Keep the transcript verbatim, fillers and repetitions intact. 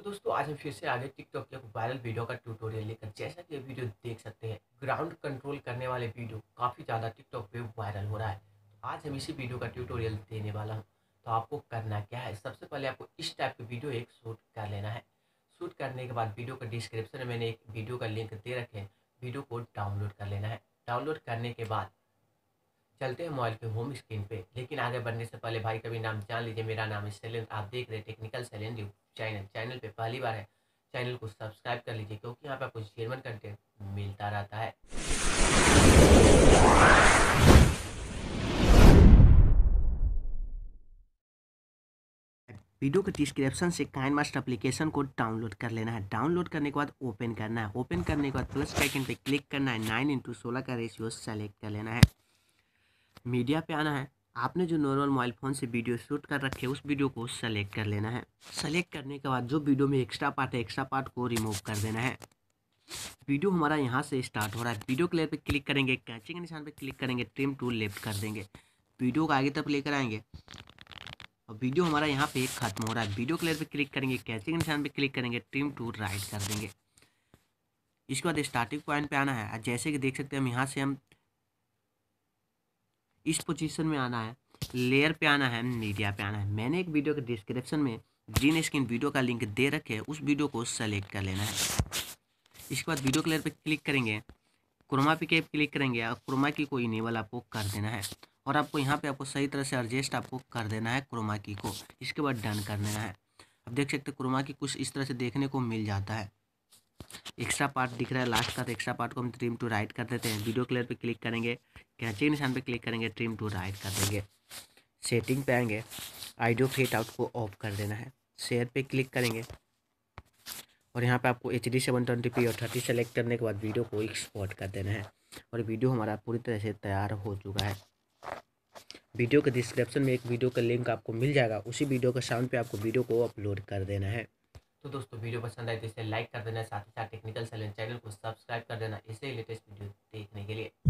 दोस्तों आज हम फिर से आगे टिकटॉक के वायरल वीडियो का ट्यूटोरियल लेकर। जैसा कि ये वीडियो देख सकते हैं, ग्राउंड कंट्रोल करने वाले वीडियो काफ़ी ज़्यादा टिकटॉक पे वायरल हो रहा है। तो आज हम इसी वीडियो का ट्यूटोरियल देने वाला हूँ। तो आपको करना क्या है, सबसे पहले आपको इस टाइप की वीडियो एक शूट कर लेना है। शूट करने के बाद वीडियो का डिस्क्रिप्शन में मैंने एक वीडियो का लिंक दे रखे हैं, वीडियो को डाउनलोड कर लेना है। डाउनलोड करने के बाद चलते हैं मोबाइल के होम स्क्रीन पे। लेकिन आगे बढ़ने से पहले भाई का भी नाम जान लीजिए। मेरा नाम है शैलेंद्र, आप देख रहे हैं technical Shailendra YouTube channel. Channel पे पहली बार है, चैनल को सब्सक्राइब कर लीजिए, क्योंकि यहाँ पे आपको जेन्युइन कंटेंट मिलता रहता है। वीडियो के डिस्क्रिप्शन से काइंड मास्टर एप्लीकेशन को डाउनलोड कर लेना है। डाउनलोड करने के बाद ओपन करना है। ओपन करने के बाद प्लस के आइकन पे क्लिक करना है। नाइन इंटू सोलह का रेशियो सेलेक्ट कर लेना है। मीडिया पे आना है। आपने जो नॉर्मल मोबाइल फ़ोन से वीडियो शूट कर रखे हैं उस वीडियो को सेलेक्ट कर लेना है। सेलेक्ट करने के बाद जो वीडियो में एक्स्ट्रा पार्ट है, एक्स्ट्रा पार्ट को रिमूव कर देना है। वीडियो हमारा यहाँ से स्टार्ट हो रहा है। वीडियो के लेयर पे क्लिक करेंगे, कैंची के निशान पे क्लिक करेंगे, ट्रिम टूल लेफ्ट कर देंगे, वीडियो को आगे तक लेकर आएंगे और वीडियो हमारा यहाँ पे खत्म हो रहा है। वीडियो के लेयर पे क्लिक करेंगे, कैंची के निशान पे क्लिक करेंगे, ट्रिम टूल राइट कर देंगे। इसके बाद स्टार्टिंग पॉइंट पे आना है। जैसे कि देख सकते हैं हम यहाँ से हम इस पोजीशन में आना है, लेयर पे आना है, मीडिया पे आना है। मैंने एक वीडियो के डिस्क्रिप्शन में ग्रीन स्क्रीन वीडियो का लिंक दे रखे हैं, उस वीडियो को सेलेक्ट कर लेना है। इसके बाद वीडियो के लेयर पे क्लिक करेंगे, क्रोमा पे क्लिक करेंगे और क्रोमा की को इनेबल आपको कर देना है। और आपको यहाँ पे आपको सही तरह से एडजस्ट आपको कर देना है क्रोमा की को। इसके बाद डन कर देना है। अब देख सकते हैं क्रोमा की कुछ इस तरह से देखने को मिल जाता है। एक्स्ट्रा पार्ट दिख रहा है लास्ट का, तो एक्स्ट्रा पार्ट को हम ट्रिम टू राइट कर देते हैं। वीडियो क्लियर पे क्लिक करेंगे, कैंची के निशान पे क्लिक करेंगे, ट्रिम टू राइट कर देंगे। सेटिंग पे आएंगे, ऑडियो फेड आउट को ऑफ कर देना है। शेयर पे क्लिक करेंगे और यहाँ पे आपको H D seven twenty P और थर्टी सेलेक्ट करने के बाद वीडियो को एक्सपोर्ट कर देना है। और वीडियो हमारा पूरी तरह से तैयार हो चुका है। वीडियो के डिस्क्रिप्शन में एक वीडियो का लिंक आपको मिल जाएगा, उसी वीडियो के साउंड पे आपको वीडियो को अपलोड कर देना है। तो दोस्तों वीडियो पसंद आए तो इसे लाइक कर देना, साथ ही साथ टेक्निकल शैलेंद्र चैनल को सब्सक्राइब कर देना, इसे लेटेस्ट वीडियो देखने के लिए।